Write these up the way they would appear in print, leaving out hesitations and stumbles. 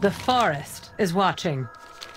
The forest is watching.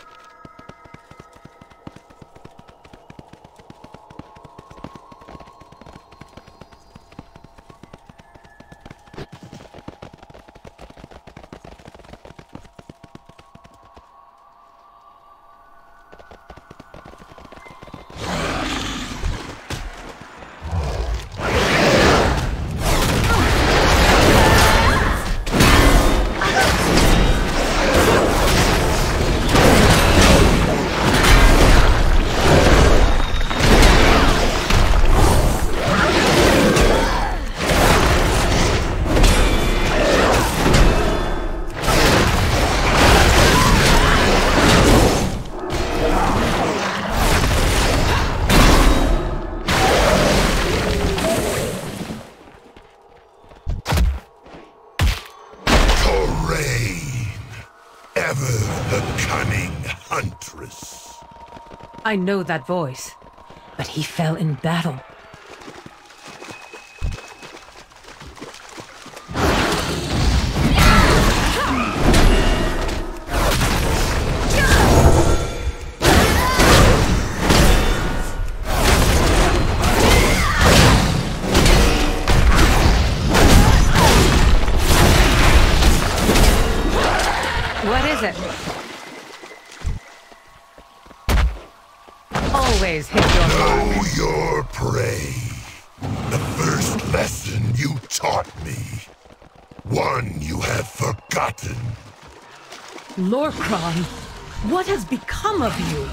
I know that voice, but he fell in battle. What is it? Always hit your mark. Know your prey. The first lesson you taught me. One you have forgotten. Lorcron, what has become of you?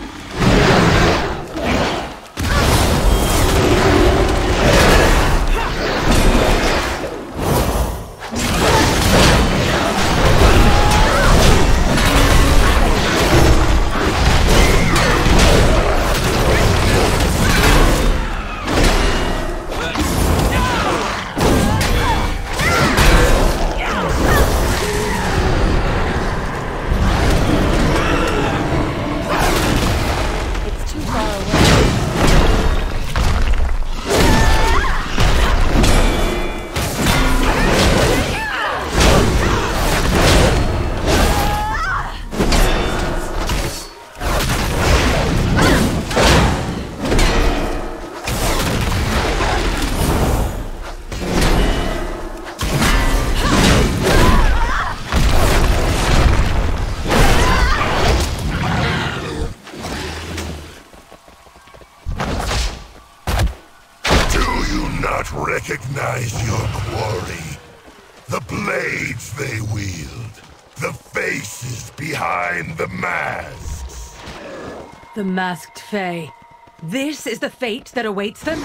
Recognize your quarry. The blades they wield. The faces behind the masks. The masked Fae. This is the fate that awaits them?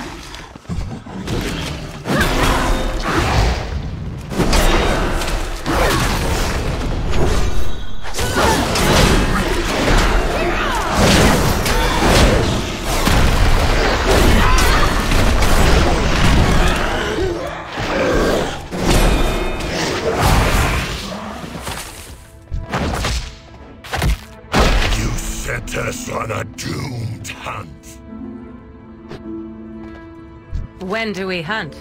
Set us on a doomed hunt. When do we hunt?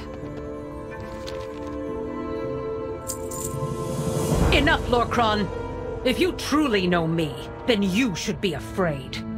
Enough, Lorcron! If you truly know me, then you should be afraid.